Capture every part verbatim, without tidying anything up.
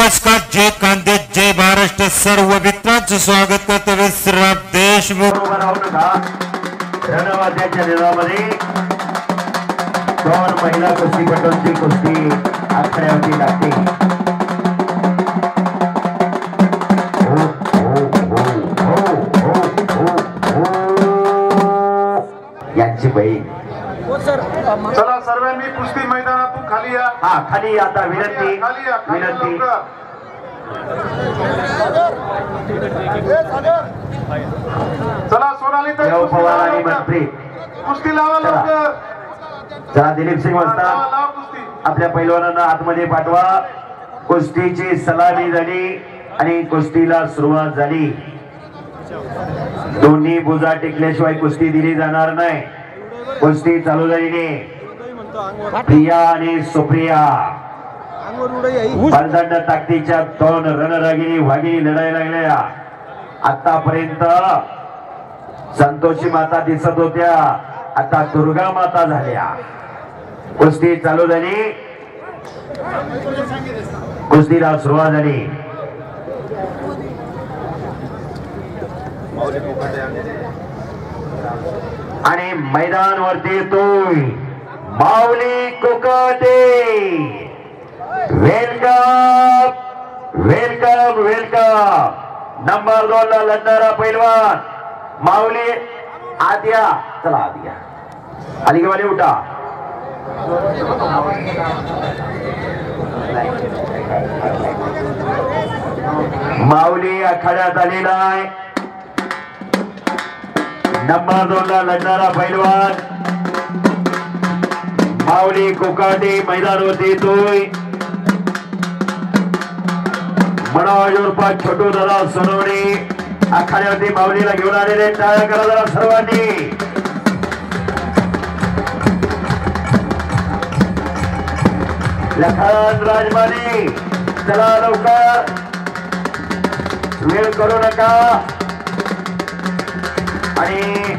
नमस्कार, जय कांदे, जय महाराष्ट्र. सर्व मित्रांचं स्वागत करतो विश्राम देशमुख. रणवाद्याच्या निरामध्ये दोन महिला कुस्तीपटूंची कुस्ती आखड्यावरती लागते. यांची बहीण. चला सर्वांनी कुस्ती मैदानातून खाली या. हा खाली आता विनंती विनंती. चला सोनाली ताई पवार आणि मंत्री कुस्ती लावा लवकर. चला दिलीप सिंग वाजता आपल्या पैलवानांना आतमध्ये पाठवा. कुस्तीची सलामी झाली आणि कुस्तीला सुरुवात झाली. दोन्ही बुजा टेकल्याशिवाय कुस्ती दिली जाणार नाही. कुस्ती चालू झाली. प्रिया आणि सुप्रिया प्रचंड ताकदीच्या दोन रणरागिणी वाघिणी लढायला लागल्या. आतापर्यंत संतोषी माता दिसत होत्या, आता दुर्गा माता झाल्या. कुस्ती चालू झाली. कुस्तीला सुरुवात झाली. आणि मैदानवरती येतोय Mauli Kokate. Welcome welcome welcome. Number दोन ला लढणारा पैलवान माऊली. आद्या चला आद्या अलीगवाले उठा. माऊली आखाड्यात आलेला आहे. नंबर दोन ला लढणारा पैलवान माऊली कोकाटे मैदानावरती येतोय. मनोज उर्फ छोटू दादा सोनवणे आखाड्यावरती माऊलीला घेऊन आलेले. टाळ्या करा जरा सर्वांनी. लखन राजमानी चला लवकर, वेळ करू नका. आणि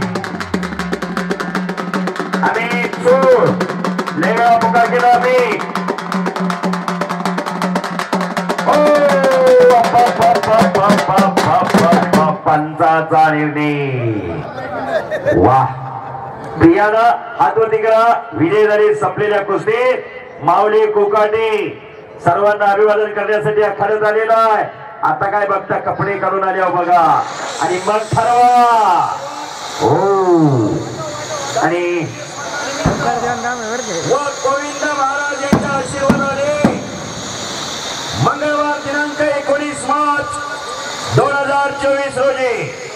आम्ही चूर लेवा मुका केला. आम्ही पंचाचा निर्णय. वाह. प्रियानं हातवरती करा. विजय झाली संपलेल्या कुस्तीत माऊली कोकाटे. सर्वांना अभिवादन करण्यासाठी आखाड्यात आलेला आहे. आता काय बघता, कपडे काढून आले बघा आणि मग ठरवा. हो आणि गोविंद महाराज यांच्या आशीर्वादाने मंगळवार दिनांक एकोणीस मार्च दोन हजार चोवीस रोजी